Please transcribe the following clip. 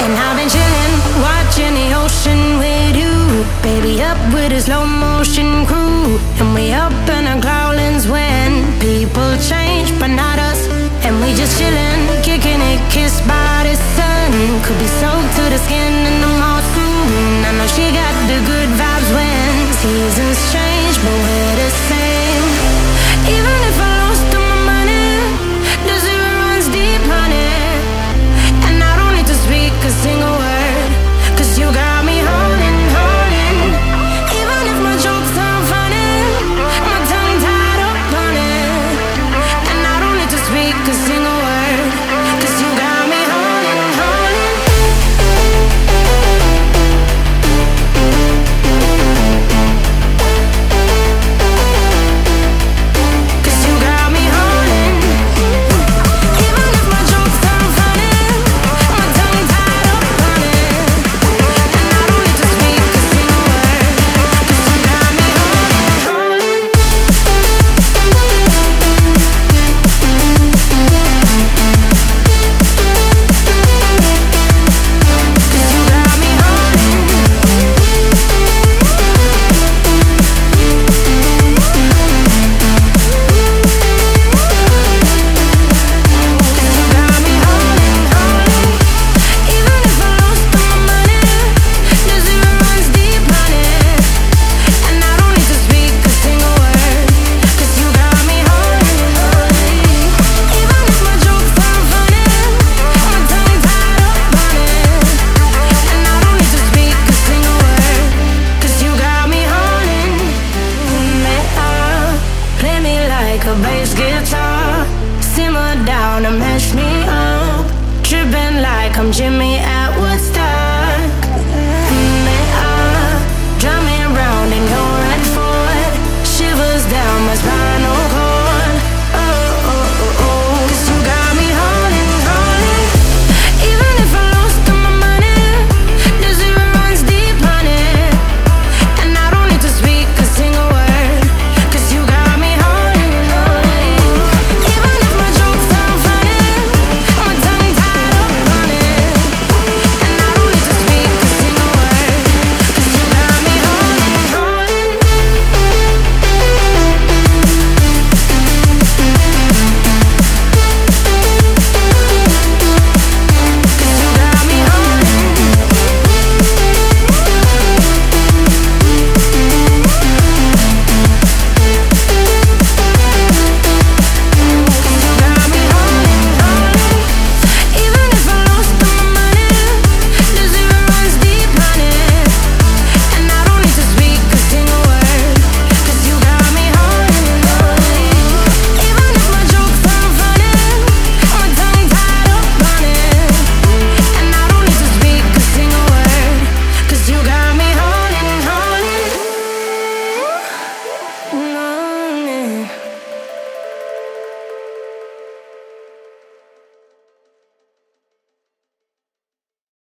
And I've been chilling, watching the ocean with you. Baby up with a slow motion crew. And we up in our growlings when people change, but not us. And we just chilling, kicking it, kissed by the sun. Could be soaked to the skin in the mall soon. I know she got the good vibes when seasons change, but we're the same. Even if I lost all my money, the zero runs deep, honey. And I don't need to speak a single word, 'cause you got me holding, holding. Even if my jokes sound funny, my tongue tied up on it. And I don't need to speak a single word, 'cause you got me holding, holding. 'Cause you got me holding. Even if my jokes sound funny, my tongue tied up on it. And I don't need to speak a single word, 'cause you got me holding, holding. 'Cause you got me holding. 'Cause you got me holding, holding. Even if I lost all my money, the zero runs deep, honey. And I don't need to speak a single word, 'cause you got me holding, holding. Even if my jokes sound funny, my tongue tied up on it. And I don't need to speak a single word, 'cause you got me holding. Me up, play me like a bass guitar. Simmer down and mash me up, tripping like I'm Jimmy